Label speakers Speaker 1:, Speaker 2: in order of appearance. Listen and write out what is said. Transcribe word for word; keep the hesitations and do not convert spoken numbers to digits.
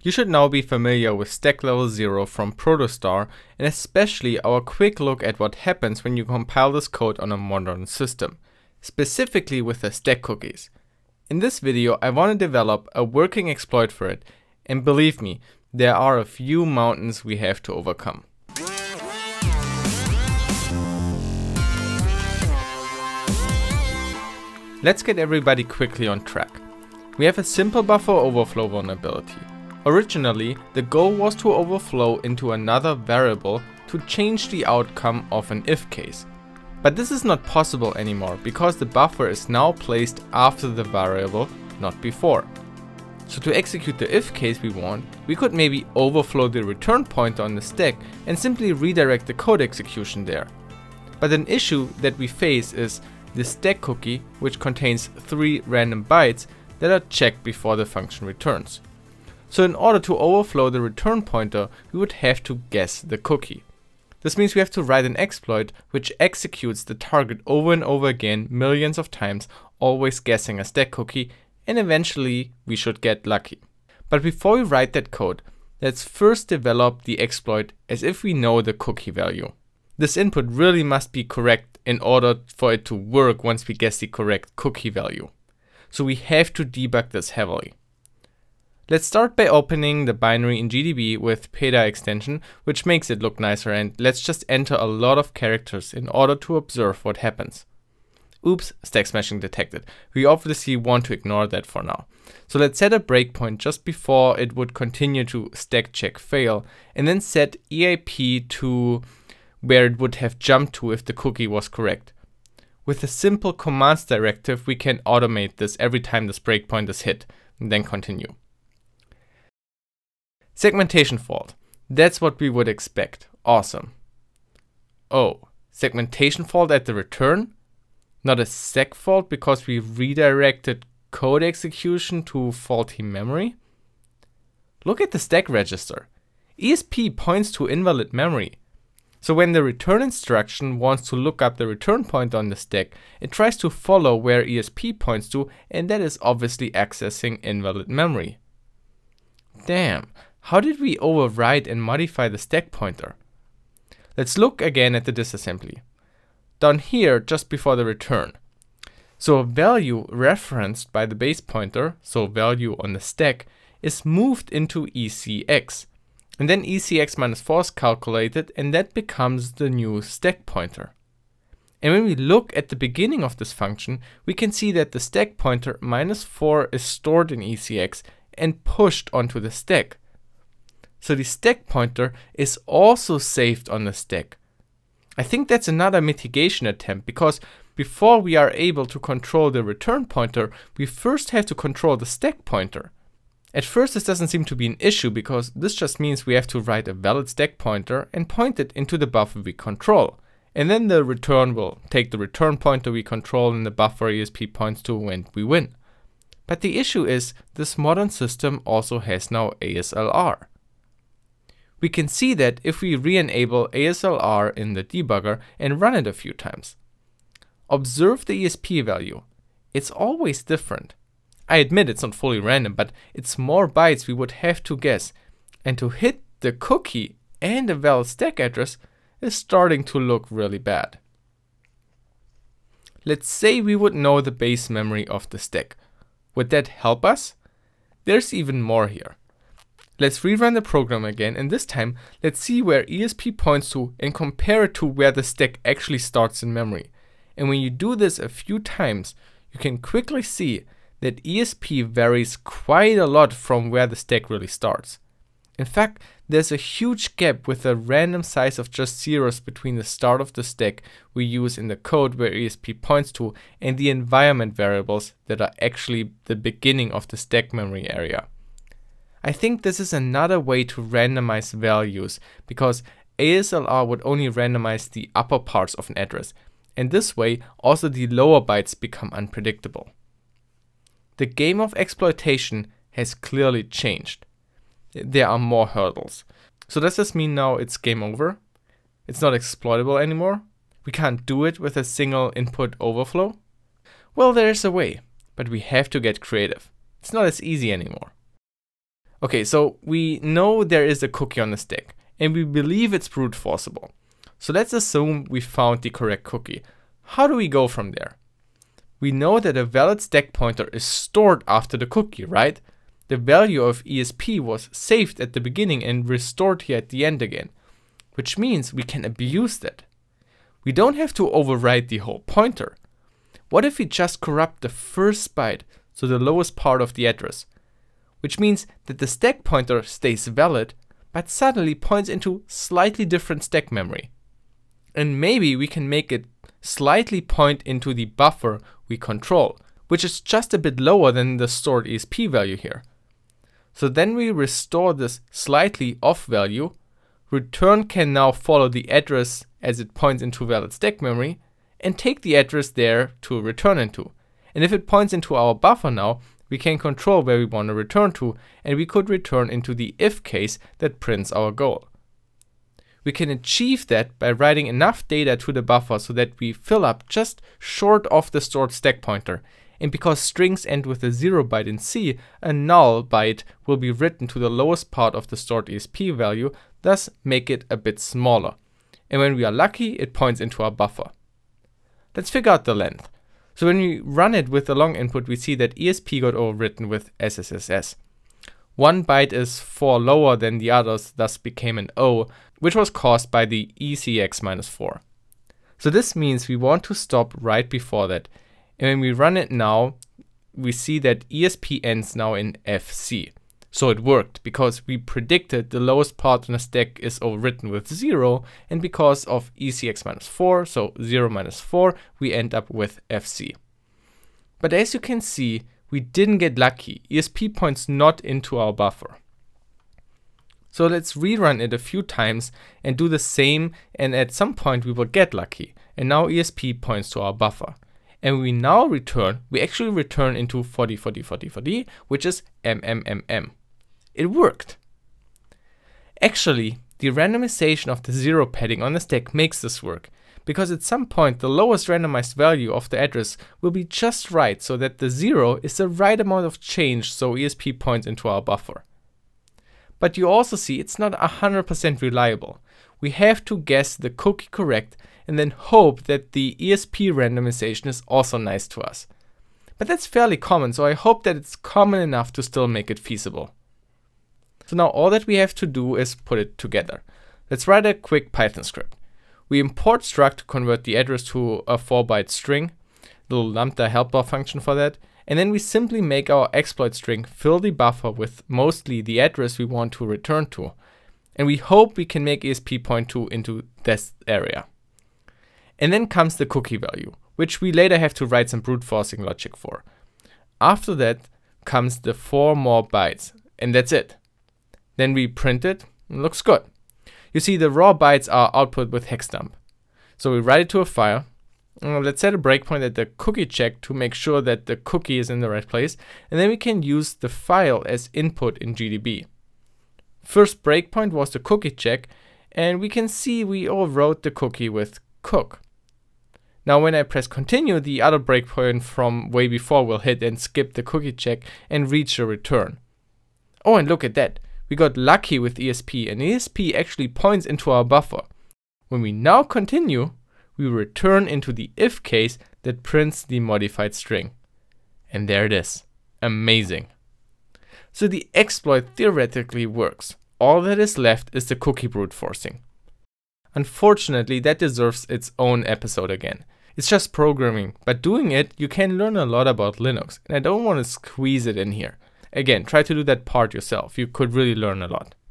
Speaker 1: You should now be familiar with stack level zero from Protostar, and especially our quick look at what happens when you compile this code on a modern system, specifically with the stack cookies. In this video I want to develop a working exploit for it, and believe me, there are a few mountains we have to overcome. Let's get everybody quickly on track. We have a simple buffer overflow vulnerability. Originally, the goal was to overflow into another variable to change the outcome of an if case. But this is not possible anymore because the buffer is now placed after the variable, not before. So to execute the if case we want, we could maybe overflow the return pointer on the stack and simply redirect the code execution there. But an issue that we face is the stack cookie, which contains three random bytes that are checked before the function returns. So in order to overflow the return pointer, we would have to guess the cookie. This means we have to write an exploit which executes the target over and over again millions of times, always guessing a stack cookie, and eventually we should get lucky. But before we write that code, let's first develop the exploit as if we know the cookie value. This input really must be correct in order for it to work once we guess the correct cookie value. So we have to debug this heavily. Let's start by opening the binary in G D B with peda extension, which makes it look nicer, and let's just enter a lot of characters in order to observe what happens. Oops, stack smashing detected. We obviously want to ignore that for now. So let's set a breakpoint just before it would continue to stack check fail, and then set E I P to where it would have jumped to if the cookie was correct. With a simple commands directive, we can automate this every time this breakpoint is hit, and then continue. Segmentation fault. That's what we would expect. Awesome. Oh, segmentation fault at the return? Not a seg fault because we redirected code execution to faulty memory? Look at the stack register. E S P points to invalid memory. So when the return instruction wants to look up the return pointer on the stack, it tries to follow where E S P points to, and that is obviously accessing invalid memory. Damn, how did we overwrite and modify the stack pointer? Let's look again at the disassembly. Down here, just before the return. So a value referenced by the base pointer, so value on the stack, is moved into E C X. And then E C X minus four is calculated, and that becomes the new stack pointer. And when we look at the beginning of this function, we can see that the stack pointer minus four is stored in E C X and pushed onto the stack. So the stack pointer is also saved on the stack. I think that's another mitigation attempt, because before we are able to control the return pointer, we first have to control the stack pointer. At first this doesn't seem to be an issue, because this just means we have to write a valid stack pointer and point it into the buffer we control. And then the return will take the return pointer we control and the buffer E S P points to, and we win. But the issue is this modern system also has now A S L R. We can see that if we re-enable A S L R in the debugger and run it a few times. Observe the E S P value. It's always different. I admit it's not fully random, but it's more bytes we would have to guess, and to hit the cookie and a valid stack address is starting to look really bad. Let's say we would know the base memory of the stack. Would that help us? There's even more here. Let's rerun the program again, and this time let's see where E S P points to and compare it to where the stack actually starts in memory. And when you do this a few times, you can quickly see that E S P varies quite a lot from where the stack really starts. In fact, there's a huge gap with a random size of just zeros between the start of the stack we use in the code where E S P points to and the environment variables that are actually the beginning of the stack memory area. I think this is another way to randomize values, because A S L R would only randomize the upper parts of an address, and this way also the lower bytes become unpredictable. The game of exploitation has clearly changed. There are more hurdles. So does this mean now it's game over? It's not exploitable anymore? We can't do it with a single input overflow? Well, there is a way, but we have to get creative. It's not as easy anymore. Okay, so we know there is a cookie on the stack, and we believe it's brute forceable. So let's assume we found the correct cookie. How do we go from there? We know that a valid stack pointer is stored after the cookie, right? The value of E S P was saved at the beginning and restored here at the end again, which means we can abuse that. We don't have to overwrite the whole pointer. What if we just corrupt the first byte, so the lowest part of the address? Which means that the stack pointer stays valid, but suddenly points into slightly different stack memory. And maybe we can make it slightly point into the buffer we control, which is just a bit lower than the stored E S P value here. So then we restore this slightly off value. Return can now follow the address as it points into valid stack memory and take the address there to return into. And if it points into our buffer now, we can control where we want to return to, and we could return into the if case that prints our goal. We can achieve that by writing enough data to the buffer so that we fill up just short of the stored stack pointer. And because strings end with a zero byte in C, a null byte will be written to the lowest part of the stored E S P value, thus make it a bit smaller. And when we are lucky, it points into our buffer. Let's figure out the length. So when we run it with the long input, we see that E S P got overwritten with S S S S. One byte is four lower than the others, thus became an O, which was caused by the E C X minus four. So this means we want to stop right before that. And when we run it now, we see that E S P ends now in F C. So it worked, because we predicted the lowest part on the stack is overwritten with zero, and because of E C X minus four, so zero minus four, we end up with F C. But as you can see, we didn't get lucky. E S P points not into our buffer. So let's rerun it a few times and do the same, and at some point we will get lucky. And now E S P points to our buffer. And we now return, we actually return into forty, forty, forty, forty, which is M M M M. It worked. Actually, the randomization of the zero padding on the stack makes this work, because at some point the lowest randomized value of the address will be just right, so that the zero is the right amount of change, so E S P points into our buffer. But you also see it's not one hundred percent reliable. We have to guess the cookie correct and then hope that the E S P randomization is also nice to us. But that's fairly common, so I hope that it's common enough to still make it feasible. So now all that we have to do is put it together. Let's write a quick Python script. We import struct to convert the address to a four byte string, little lambda helper function for that, and then we simply make our exploit string fill the buffer with mostly the address we want to return to. And we hope we can make E S P point to into this area. And then comes the cookie value, which we later have to write some brute forcing logic for. After that comes the four more bytes, and that's it. Then we print it, and it looks good. You see the raw bytes are output with hex dump. So we write it to a file. Uh, let's set a breakpoint at the cookie check to make sure that the cookie is in the right place, and then we can use the file as input in G D B. First breakpoint was the cookie check, and we can see we overwrote the cookie with cook. Now when I press continue, the other breakpoint from way before will hit and skip the cookie check and reach a return. Oh, and look at that. We got lucky with E S P, and E S P actually points into our buffer. When we now continue, we return into the if case that prints the modified string. And there it is. Amazing. So the exploit theoretically works. All that is left is the cookie brute forcing. Unfortunately, that deserves its own episode again. It's just programming, but doing it, you can learn a lot about Linux, and I don't want to squeeze it in here. Again, try to do that part yourself. You could really learn a lot.